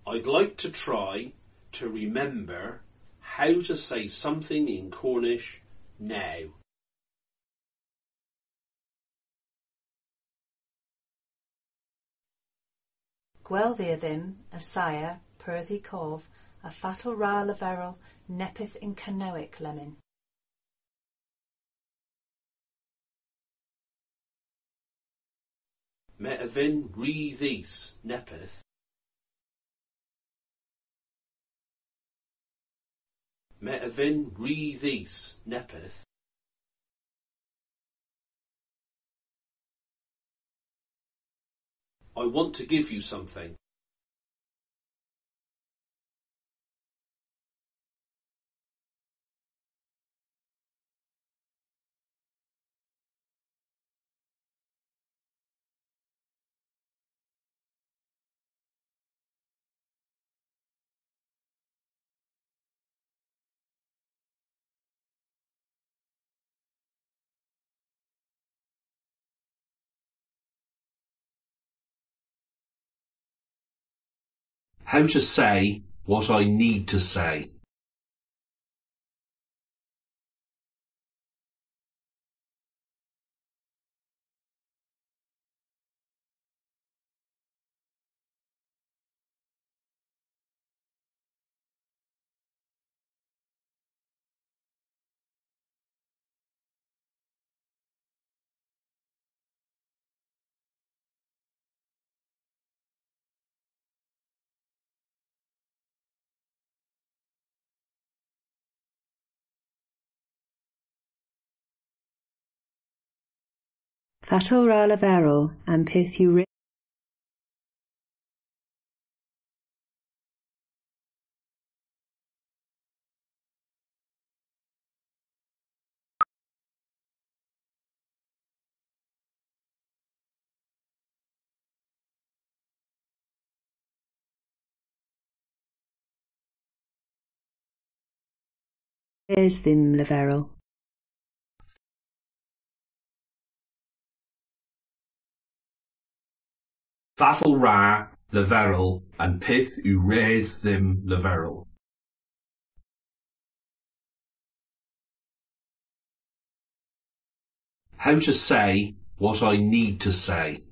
I'd like to try to remember how to say something in Cornish now. Gwelfir ddim y saia Perthi Kov a fatal ra leferol nepith in canoic lemon. Met a vin re these nepith. Met a vin re these nepith. I want to give you something. How to say what I need to say. Fatal ra leferol and pith yw ddim leferol. Fatal ra leferol and pith yw res ddim leferol. How to say what I need to say.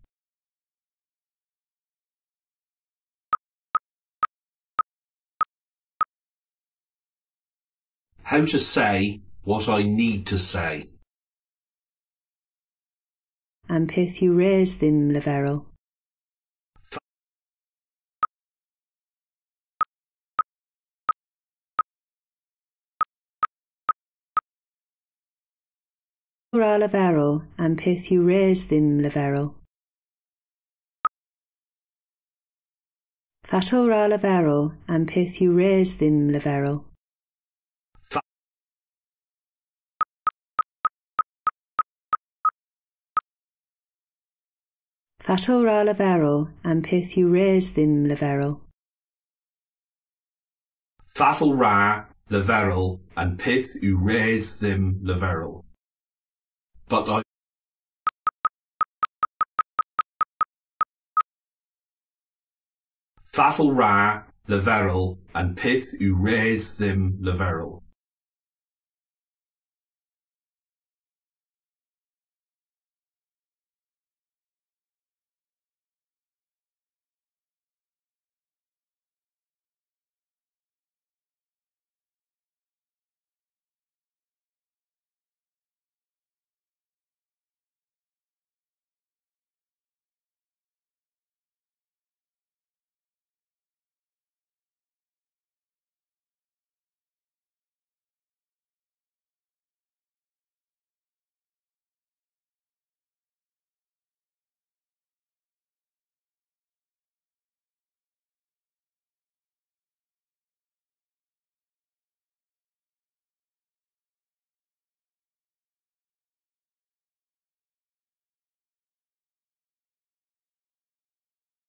How to say what I need to say. And pith yw res ddim leferol. Ra leferol and pith yw res ddim leferol. Fatal ra leferol and pith yw res ddim leferol. Fatal ra leferol and pith yw res ddim leferol. Fatal ra leferol and pith yw res ddim leferol. But I Fatal ra leferol and pith yw res ddim leferol.